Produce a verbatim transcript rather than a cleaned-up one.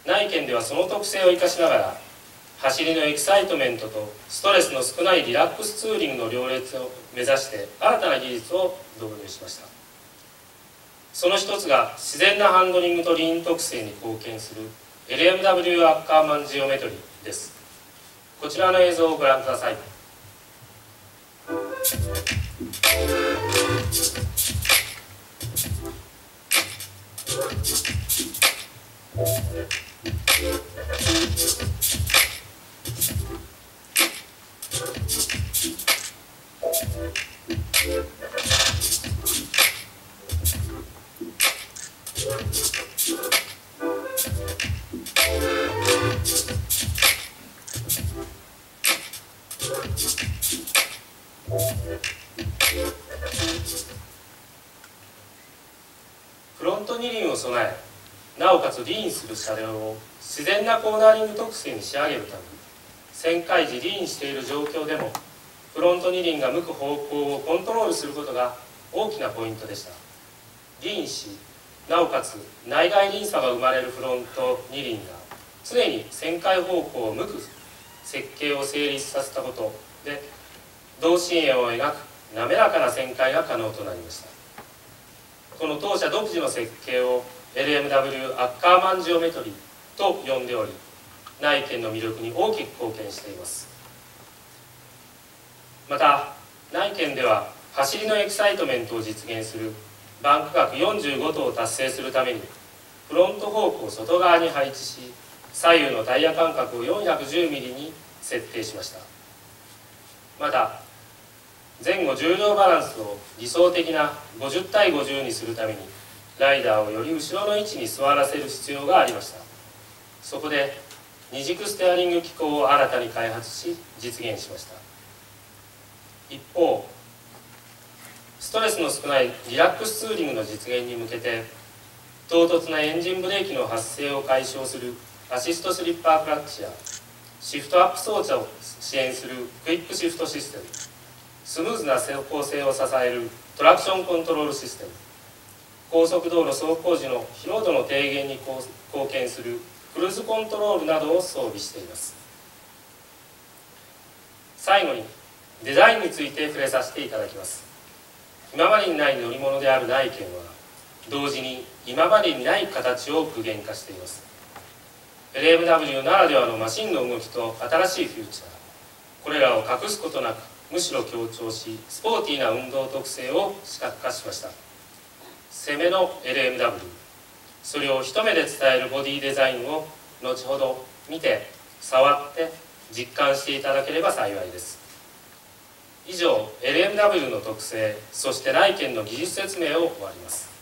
内見ではその特性を生かしながら、走りのエキサイトメントとストレスの少ないリラックスツーリングの両立を目指して新たな技術を導入しました。その一つが自然なハンドリングとリーン特性に貢献する エルエムダブリュー アッカーマンジオメトリーです。こちらの映像をご覧ください。フロント二輪を備え、なおかつリーンする車両を自然なコーナーリング特性に仕上げるために、旋回時リーンしている状況でもフロント二輪が向く方向をコントロールすることが大きなポイントでした。リーンし、なおかつ内外輪差が生まれるフロント二輪が常に旋回方向を向く設計を成立させたことで、同心円を描く滑らかな旋回が可能となりました。この当社独自の設計を エルエムダブリュー アッカーマンジオメトリーと呼んでおり、内見の魅力に大きく貢献しています。また内見では走りのエキサイトメントを実現するバンク角よんじゅうごとを達成するために、フロントフォークを外側に配置し、左右のタイヤ間隔を よんひゃくじゅうミリ に設定しました。また前後重量バランスを理想的なごじゅうたいごじゅうにするために、ライダーをより後ろの位置に座らせる必要がありました。そこで二軸ステアリング機構を新たに開発し実現しました。一方、ストレスの少ないリラックスツーリングの実現に向けて、唐突なエンジンブレーキの発生を解消するアシストスリッパークラッチや、シフトアップ装置を支援するクイックシフトシステム、スムーズな走行性を支えるトラクションコントロールシステム、高速道路走行時の疲労度の低減に貢献するクルーズコントロールなどを装備しています。最後にデザインについて触れさせていただきます。今までにない乗り物である内見は、同時に今までにない形を具現化しています。 エルエムダブリュー ならではのマシンの動きと新しいフューチャー、これらを隠すことなくむしろ強調し、スポーティーな運動特性を視覚化しました。攻めの エルエムダブリュー、 それを一目で伝えるボディデザインを後ほど見て触って実感していただければ幸いです。以上 エルエムダブリュー の特性、そして内見の技術説明を終わります。